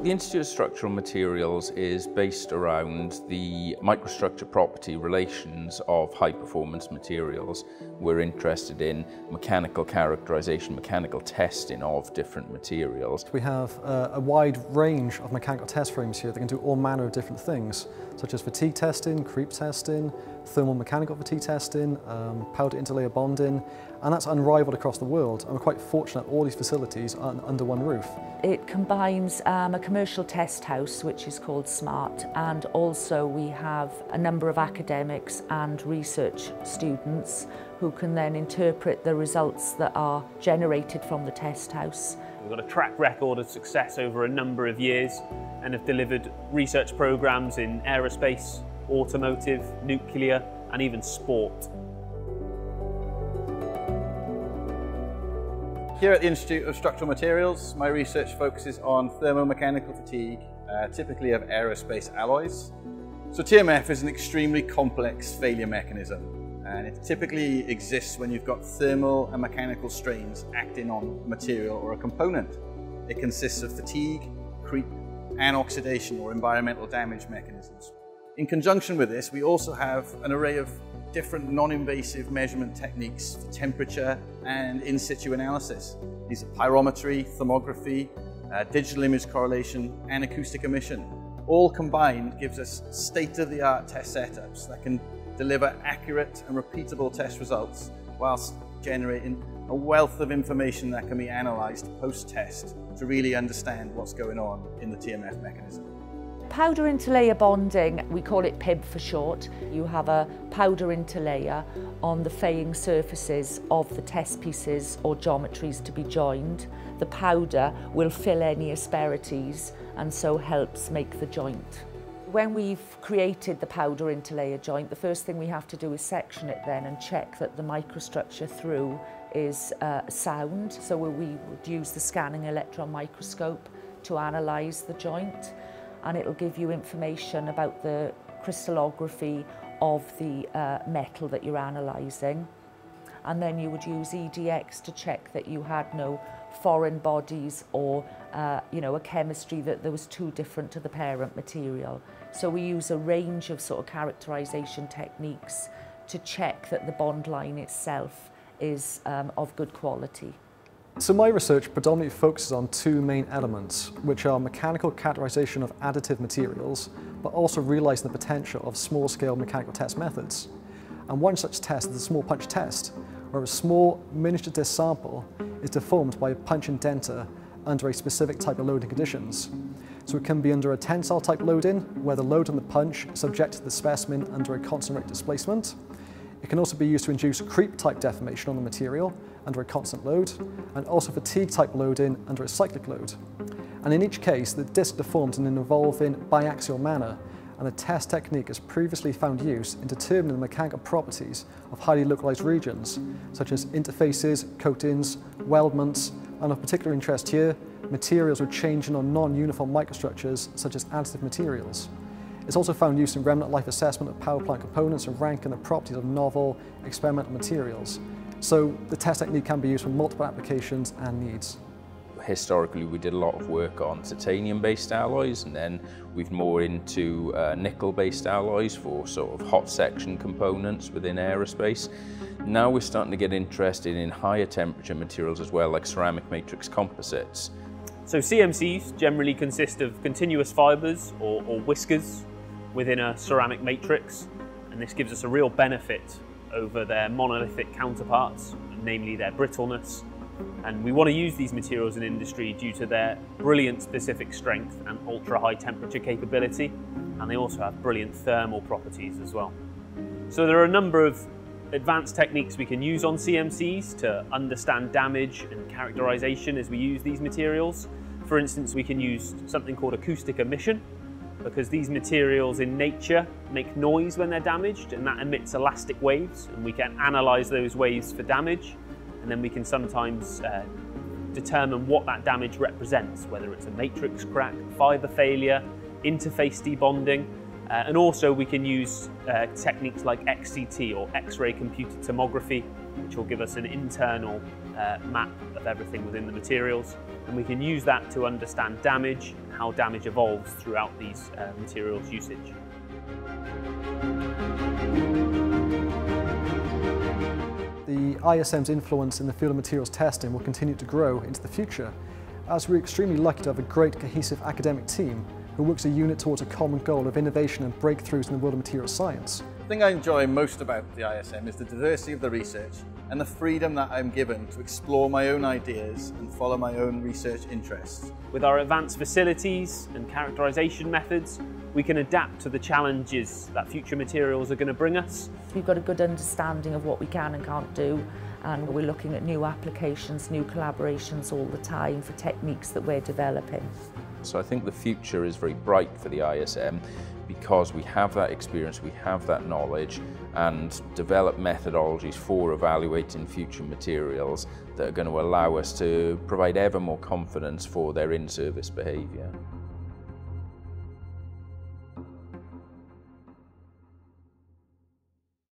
The Institute of Structural Materials is based around the microstructure property relations of high-performance materials. We're interested in mechanical characterization, mechanical testing of different materials. We have a wide range of mechanical test frames here that can do all manner of different things, such as fatigue testing, creep testing, thermal mechanical fatigue testing, powder interlayer bonding, and that's unrivaled across the world. And we're quite fortunate all these facilities are under one roof. It combines a commercial test house, which is called SMART, and also we have a number of academics and research students who can then interpret the results that are generated from the test house. We've got a track record of success over a number of years and have delivered research programs in aerospace, automotive, nuclear, and even sport. Here at the Institute of Structural Materials, my research focuses on thermomechanical fatigue, typically of aerospace alloys. So TMF is an extremely complex failure mechanism, and it typically exists when you've got thermal and mechanical strains acting on a material or a component. It consists of fatigue, creep, and oxidation or environmental damage mechanisms. In conjunction with this, we also have an array of different non-invasive measurement techniques for temperature and in situ analysis. These are pyrometry, thermography, digital image correlation, and acoustic emission. All combined gives us state-of-the-art test setups that can deliver accurate and repeatable test results whilst generating a wealth of information that can be analysed post-test to really understand what's going on in the TMF mechanism. Powder interlayer bonding, we call it PIB for short. You have a powder interlayer on the faying surfaces of the test pieces or geometries to be joined. The powder will fill any asperities and so helps make the joint. When we've created the powder interlayer joint, the first thing we have to do is section it then and check that the microstructure through is sound. So we would use the scanning electron microscope to analyse the joint, and it'll give you information about the crystallography of the metal that you're analysing. And then you would use EDX to check that you had no foreign bodies or a chemistry that was too different to the parent material. So we use a range of sort of characterisation techniques to check that the bond line itself is of good quality. So my research predominantly focuses on two main elements, which are mechanical characterization of additive materials, but also realizing the potential of small-scale mechanical test methods. And one such test is the small punch test, where a small miniature disc sample is deformed by a punch indenter under a specific type of loading conditions. So it can be under a tensile type loading, where the load on the punch is subject to the specimen under a constant rate displacement. It can also be used to induce creep type deformation on the material under a constant load, and also fatigue type loading under a cyclic load. And in each case, the disc deforms in an evolving biaxial manner, and the test technique has previously found use in determining the mechanical properties of highly localized regions, such as interfaces, coatings, weldments, and of particular interest here, materials with changing or non-uniform microstructures, such as additive materials. It's also found use in remnant life assessment of power plant components and ranking the properties of novel experimental materials. So the test technique can be used for multiple applications and needs. Historically, we did a lot of work on titanium-based alloys, and then we've more into nickel-based alloys for sort of hot section components within aerospace. Now we're starting to get interested in higher temperature materials as well, like ceramic matrix composites. So CMCs generally consist of continuous fibres or whiskers within a ceramic matrix, and this gives us a real benefit over their monolithic counterparts, namely their brittleness. And we want to use these materials in industry due to their brilliant specific strength and ultra-high temperature capability, and they also have brilliant thermal properties as well. So there are a number of advanced techniques we can use on CMCs to understand damage and characterization as we use these materials. For instance, we can use something called acoustic emission, because these materials in nature make noise when they're damaged, and that emits elastic waves, and we can analyze those waves for damage, and then we can sometimes determine what that damage represents, whether it's a matrix crack, fiber failure, interface debonding, And also we can use techniques like XCT or X-ray computed tomography, which will give us an internal map of everything within the materials. And we can use that to understand damage and how damage evolves throughout these materials usage. The ISM's influence in the field of materials testing will continue to grow into the future, as we're extremely lucky to have a great cohesive academic team who works a unit towards a common goal of innovation and breakthroughs in the world of materials science. The thing I enjoy most about the ISM is the diversity of the research and the freedom that I'm given to explore my own ideas and follow my own research interests. With our advanced facilities and characterization methods, we can adapt to the challenges that future materials are going to bring us. We've got a good understanding of what we can and can't do, and we're looking at new applications, new collaborations all the time for techniques that we're developing. So I think the future is very bright for the ISM because we have that experience, we have that knowledge, and develop methodologies for evaluating future materials that are going to allow us to provide ever more confidence for their in-service behaviour.